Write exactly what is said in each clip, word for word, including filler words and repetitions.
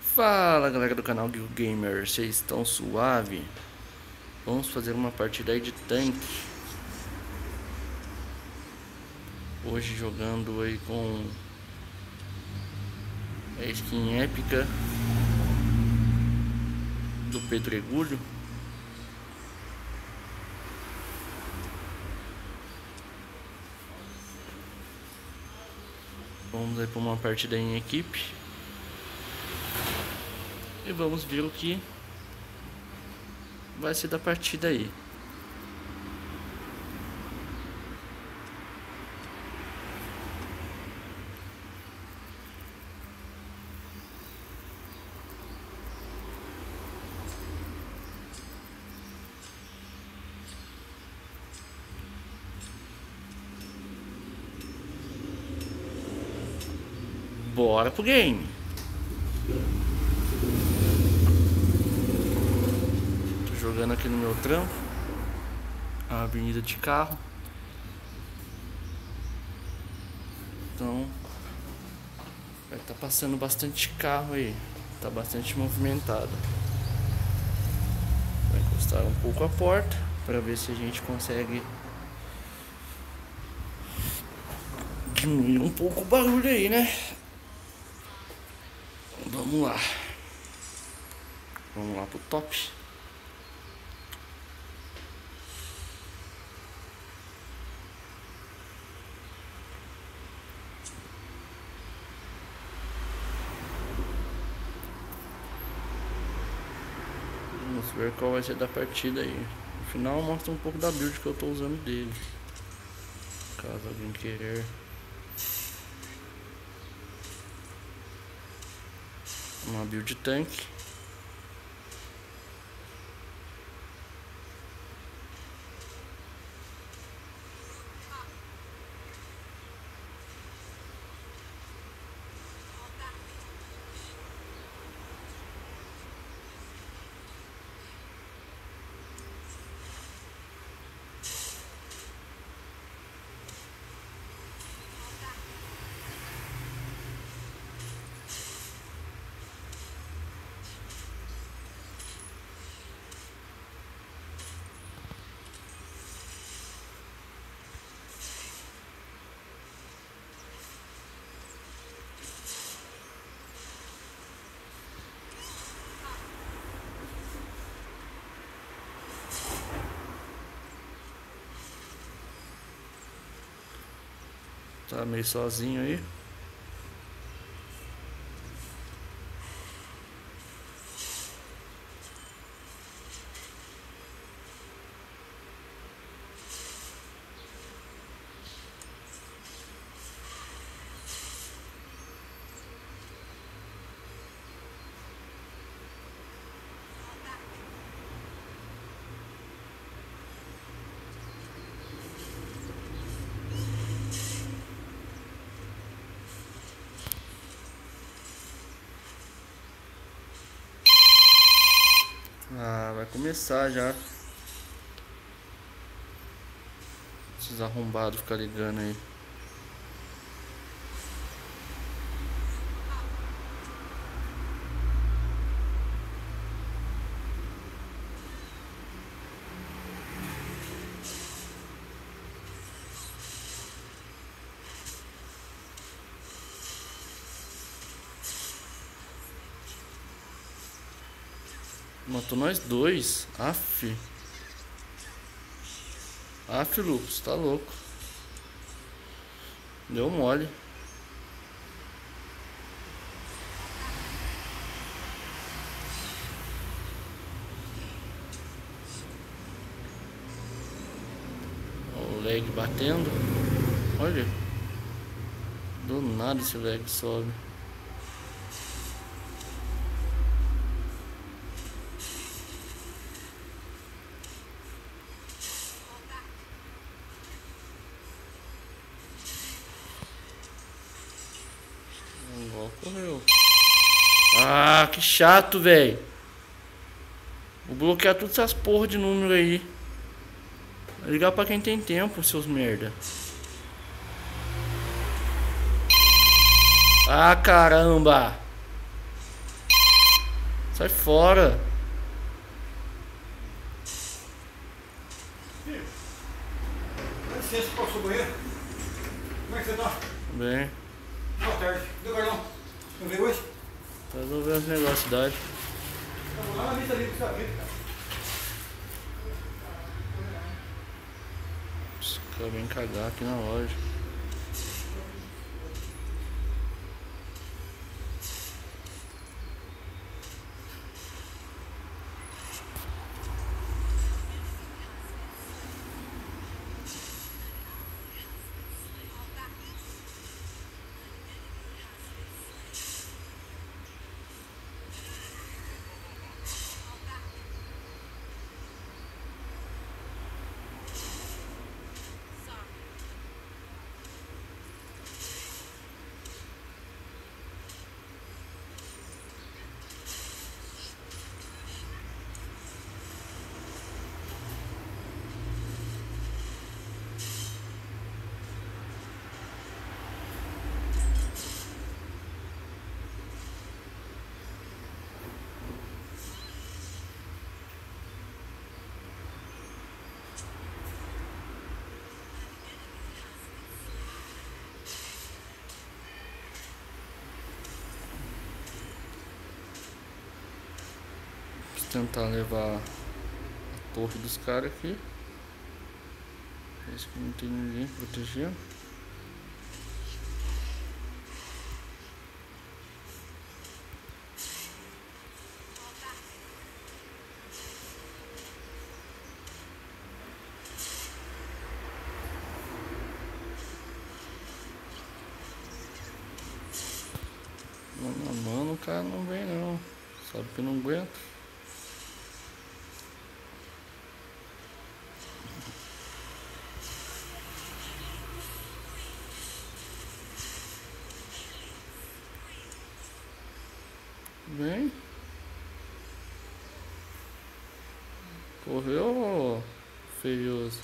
Fala galera do canal Guild Gamer, vocês estão suave? Vamos fazer uma partida aí de tanque. Hoje jogando aí com a skin épica do Pedregulho. Vamos aí para uma partida em equipe. E vamos ver o que vai ser da partida aí. Bora pro game. Tô jogando aqui no meu trampo, a avenida de carro. Então vai estar passando bastante carro aí, tá bastante movimentado. Vou encostar um pouco a porta para ver se a gente consegue diminuir um pouco o barulho aí, né? Vamos lá. Vamos lá pro top. Vamos ver qual vai ser da partida aí. No final mostra um pouco da build que eu tô usando dele, caso alguém querer. Uma build tanque. Tá meio sozinho aí. Ah, vai começar já. Esses arrombados ficar ligando aí. Matou nós dois. Aff. Aff, Lucas, tá louco. Deu mole. O lag batendo. Olha. Do nada esse lag sobe. Correu. Ah, que chato, velho. Vou bloquear todas essas porra de número aí. Vai ligar pra quem tem tempo, seus merda. Ah, caramba. Sai fora. Filho, dá licença, posso ir ao banheiro? Como é que você tá? Bem. Boa tarde. Cadê o Carlão? Não veio hoje? Tá resolvendo os negócios da cidade. Tá bom, lá na lista ali do seu vida, cara. Os caras vêm cagar aqui na loja. Tentar levar a torre dos caras aqui. Parece que não tem ninguém protegendo. Mano, mano, o cara não vem não. Sabe que não aguenta. Vem. Correu, feioso.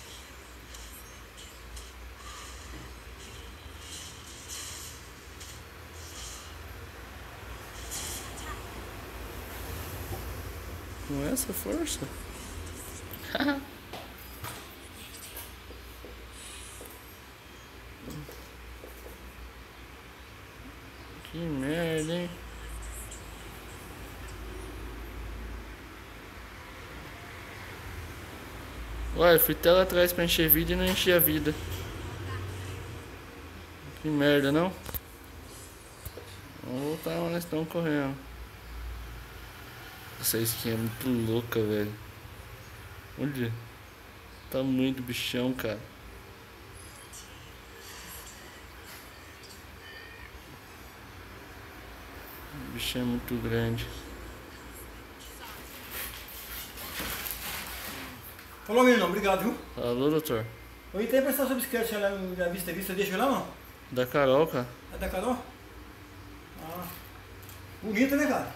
Com essa força? Que merda, hein? Ué, fui até lá atrás pra encher vida e não enchi a vida. Que merda, não? Vamos voltar onde nós estamos correndo. Essa skin é muito louca, velho. Olha o tamanho do bichão, cara. O bichão é muito grande. Falou, menino, obrigado, viu? Alô, doutor? Eu ia até prestar sobre bicicleta, já lá, já vista, vista, deixa eu lá, não? Da Carol, cara. É da Carol? Ah, bonita, né, cara?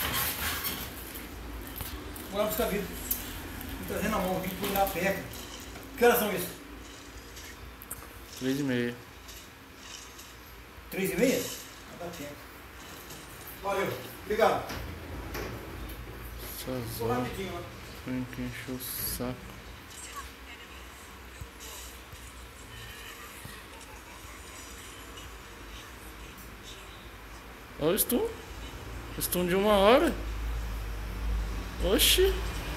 Vou lá buscar a vida. Vou trazer na mão, vim por lá a pé. Que horas são isso? Três e meia. Três e meia? Não dá tempo. Valeu, obrigado. Vou Sazão. rapidinho lá. Tem que encher o saco. Olha o stun. Stun de uma hora. Oxi.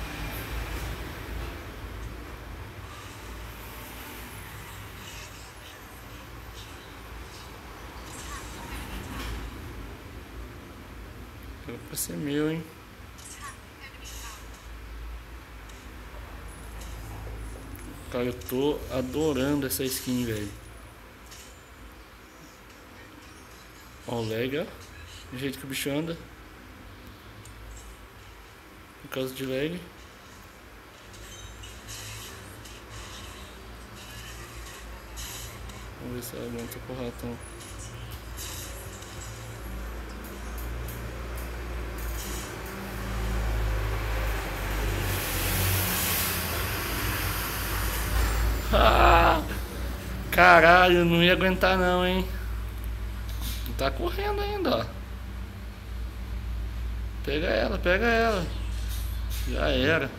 Era pra ser meu, hein. Cara, eu tô adorando essa skin, velho. Ó, o lag, ó. Do jeito que o bicho anda. Por causa de lag. Vamos ver se ela aguenta com o ratão. Ah, caralho, não ia aguentar não, hein. Tá correndo ainda, ó. Pega ela, pega ela. Já era.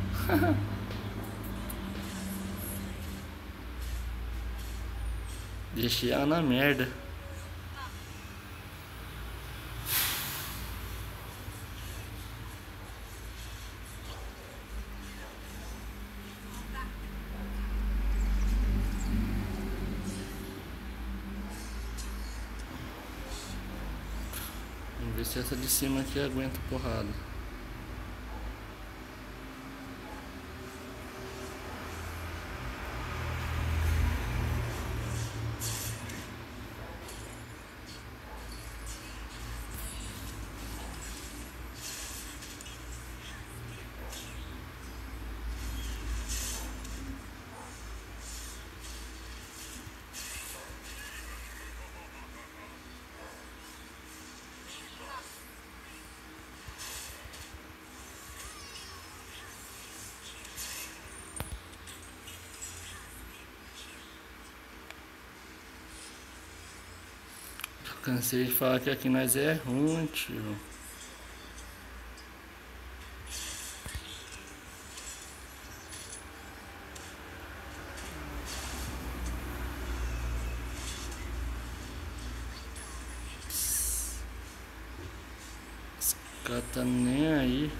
Deixei ela na merda. Vamos ver se essa de cima aqui aguenta porrada. Cansei de falar que aqui nós é ruim, tio. Esse cara tá nem aí.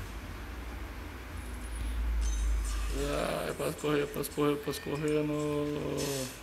Ah, eu posso correr, eu posso correr, eu posso correr no...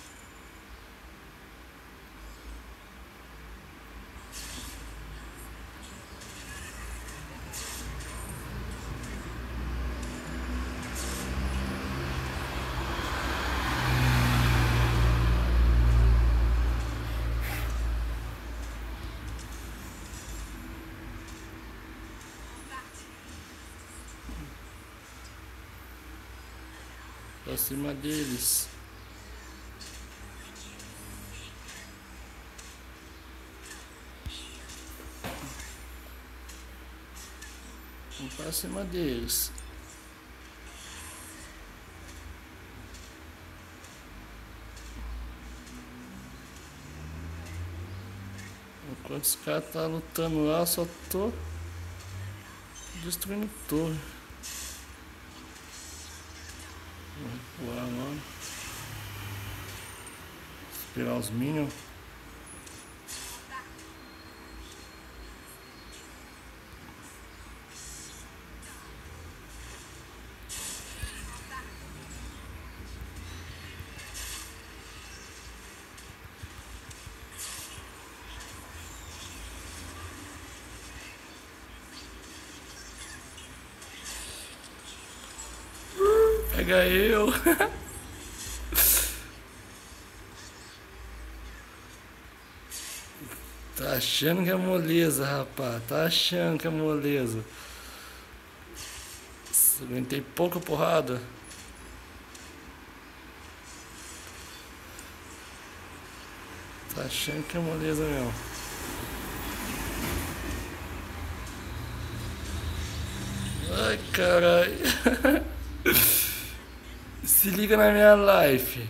Pra cima deles. Vamos pra cima deles. Enquanto os caras tá lutando lá, eu só tô destruindo torre. Vou recuar agora. Esperar os minions. Pega eu. Tá achando que é moleza, rapaz. Tá achando que é moleza. Aguentei pouca porrada. Tá achando que é moleza mesmo. Ai, caralho. Se liga na minha life.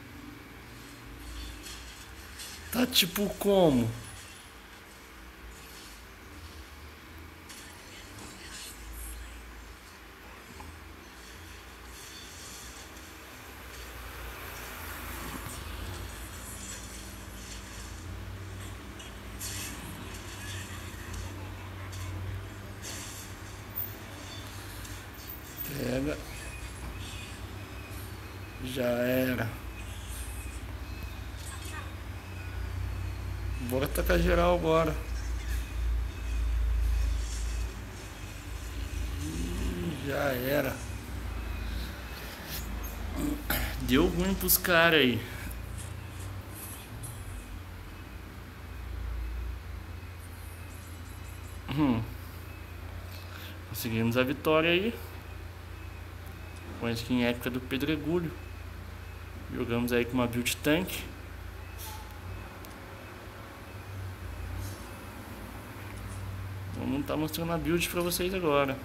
Tá tipo como? Pega. Já era. Bora tacar geral agora. Ih, já era. Deu ruim pros caras aí. Hum. Conseguimos a vitória aí. Com a skin épica do Pedregulho. Jogamos aí com uma build tank. Vamos estar mostrando a build pra vocês agora.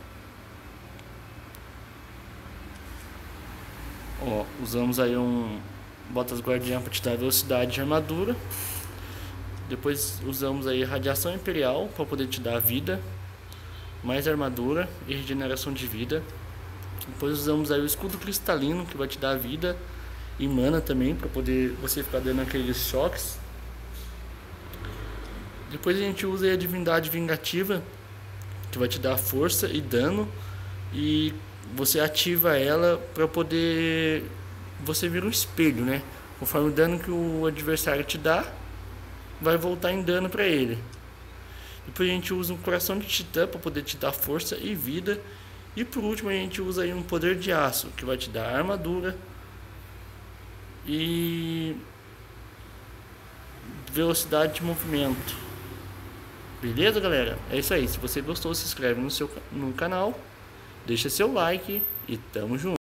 Ó, usamos aí um botas guardiã para te dar velocidade de armadura. Depois usamos aí radiação imperial para poder te dar vida. mais armadura e regeneração de vida. Depois usamos aí o escudo cristalino, que vai te dar vida e mana também, para poder você ficar dando aqueles choques. Depois a gente usa aí a divindade vingativa, que vai te dar força e dano, e você ativa ela para poder você vir um espelho, né? Conforme o dano que o adversário te dá, vai voltar em dano para ele. Depois a gente usa um coração de titã para poder te dar força e vida. E por último a gente usa aí um poder de aço, que vai te dar armadura e velocidade de movimento. Beleza, galera? É isso aí. Se você gostou, se inscreve no seu no canal, deixa seu like e tamo junto.